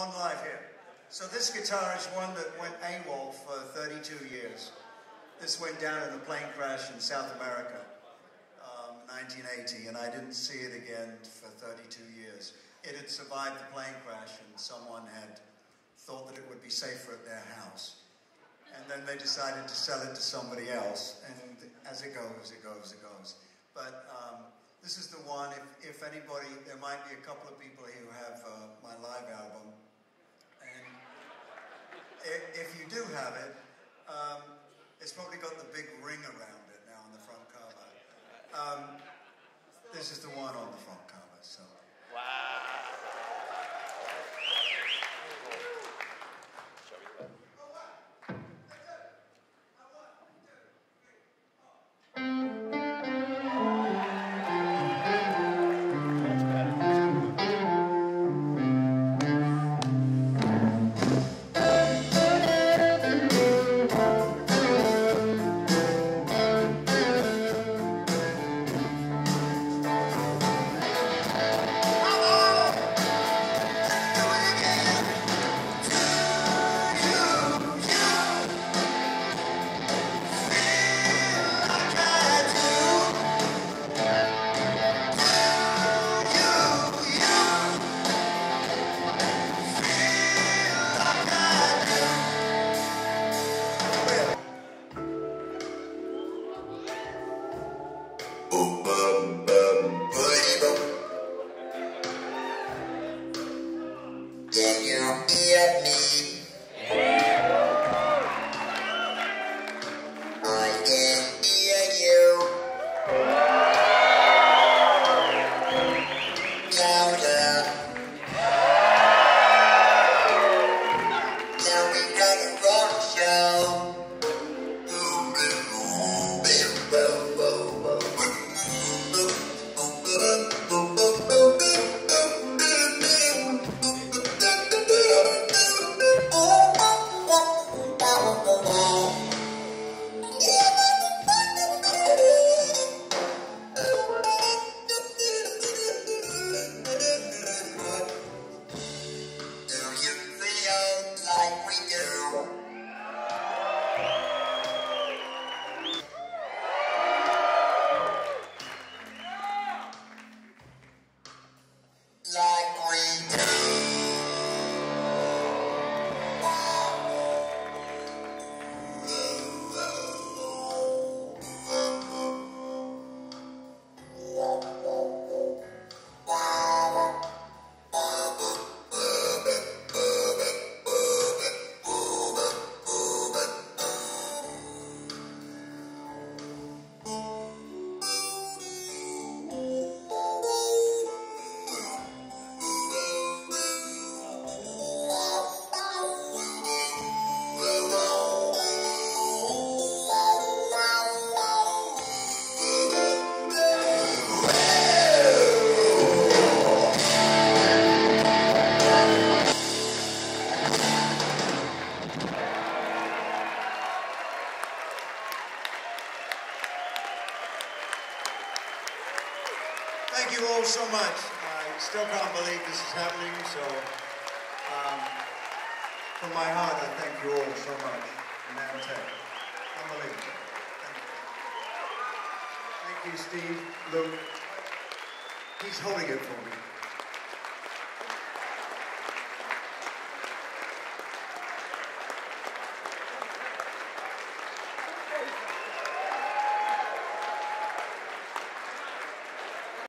on live here. So this guitar is one that went AWOL for 32 years. This went down in a plane crash in South America, 1980, and I didn't see it again for 32 years. It had survived the plane crash, and someone had thought that it would be safer at their house. And then they decided to sell it to somebody else, and as it goes, it goes, it goes. But this is the one, if anybody, there might be a couple of people here who have my live album, and if you do have it, it's probably got the big ring around it now on the front cover. This is the one on the front cover, so. Wow. Can you hear me? I can hear you. Louder. Now we got a rock show. Thank you all so much. I still can't believe this is happening, so from my heart I thank you all so much. NAMM Tech. Unbelievable. Thank you, Steve, Luke. He's holding it for me.